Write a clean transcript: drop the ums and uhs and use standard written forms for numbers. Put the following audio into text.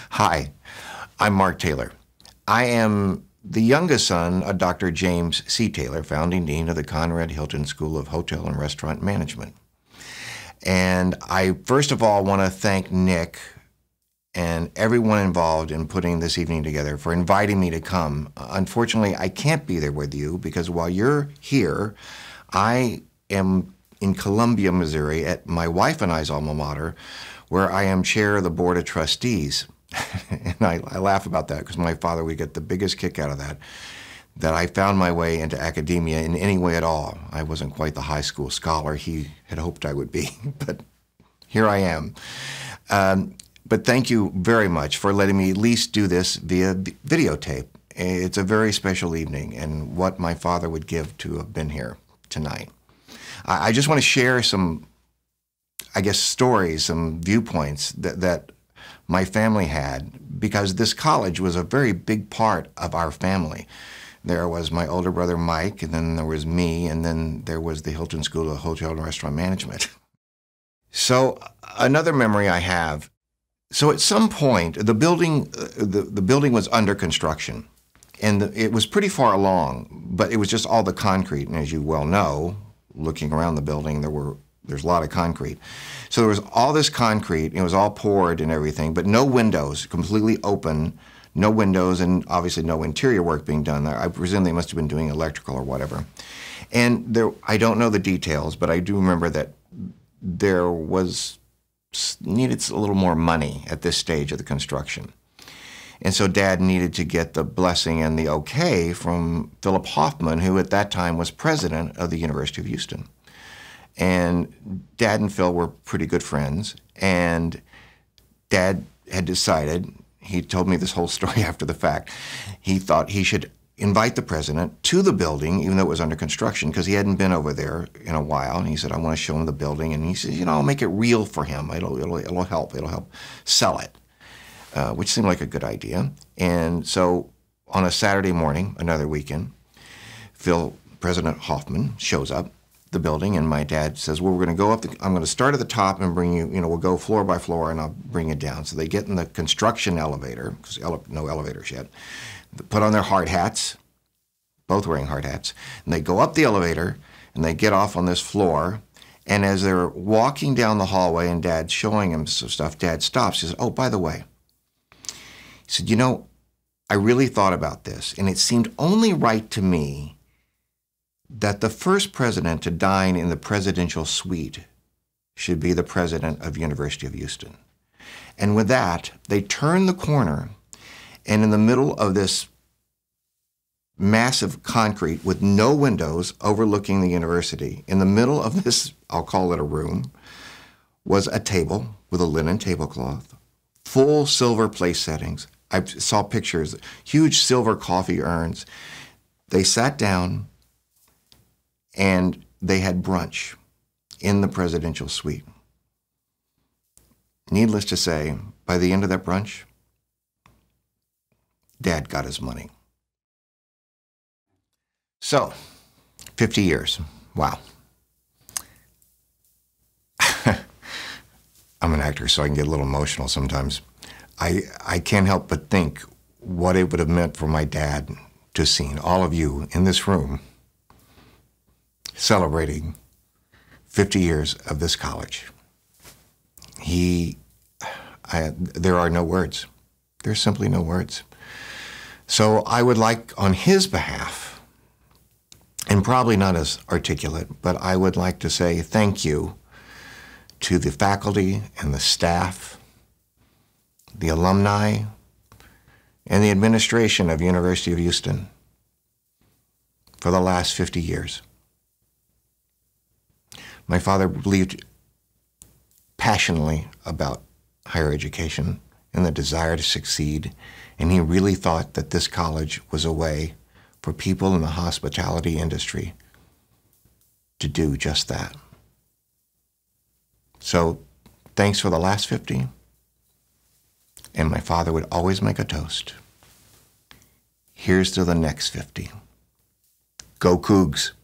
Hi, I'm Mark Taylor. I am the youngest son of Dr. James C. Taylor, founding dean of the Conrad Hilton School of Hotel and Restaurant Management. And I first of all want to thank Nick and everyone involved in putting this evening together for inviting me to come. Unfortunately, I can't be there with you because while you're here, I am in Columbia, Missouri at my wife and I's alma mater, where I am chair of the board of trustees. And I laugh about that because my father would get the biggest kick out of that I found my way into academia in any way at all. I wasn't quite the high school scholar he had hoped I would be, but here I am. But thank you very much for letting me at least do this via videotape. It's a very special evening and what my father would give to have been here tonight. I just want to share some, I guess, stories, some viewpoints that my family had, because this college was a very big part of our family. There was my older brother Mike, and then there was me, and then there was the Hilton School of Hotel and Restaurant Management. So another memory I have, so at some point the building was under construction, and it was pretty far along, but it was just all the concrete, and as you well know, looking around the building, there's a lot of concrete. So there was all this concrete, and it was all poured and everything, but no windows, completely open, no windows, and obviously no interior work being done there. I presume they must have been doing electrical or whatever. And I don't know the details, but I do remember that there needed a little more money at this stage of the construction. And so Dad needed to get the blessing and the okay from Philip Hoffman, who at that time was president of the University of Houston. And Dad and Phil were pretty good friends, and Dad had decided, he told me this whole story after the fact, he thought he should invite the president to the building, even though it was under construction, because he hadn't been over there in a while. And he said, I want to show him the building. And he said, you know, I'll make it real for him. It'll help sell it, which seemed like a good idea. And so on a Saturday morning, another weekend, President Hoffman shows up the building, and my dad says, well, we're going to go up, I'm going to start at the top and bring you, we'll go floor by floor and I'll bring you down. So they get in the construction elevator, because no elevators yet, they put on their hard hats, both wearing hard hats, and they go up the elevator and they get off on this floor, and as they're walking down the hallway and Dad's showing him some stuff, Dad stops. He says, oh, by the way, he said, you know, I really thought about this, and it seemed only right to me that the first president to dine in the presidential suite should be the president of University of Houston. And with that, they turned the corner, and in the middle of this massive concrete with no windows overlooking the university, in the middle of this, I'll call it a room, was a table with a linen tablecloth, full silver place settings. I saw pictures, huge silver coffee urns. They sat down, and they had brunch in the presidential suite. Needless to say, by the end of that brunch, Dad got his money. So, 50 years, wow. I'm an actor, so I can get a little emotional sometimes. I can't help but think what it would have meant for my dad to have seen all of you in this room celebrating 50 years of this college. There are no words. There's simply no words. So I would like, on his behalf, and probably not as articulate, but I would like to say thank you to the faculty and the staff, the alumni, and the administration of University of Houston for the last 50 years. My father believed passionately about higher education and the desire to succeed, and he really thought that this college was a way for people in the hospitality industry to do just that. So thanks for the last 50, and my father would always make a toast. Here's to the next 50. Go Cougs.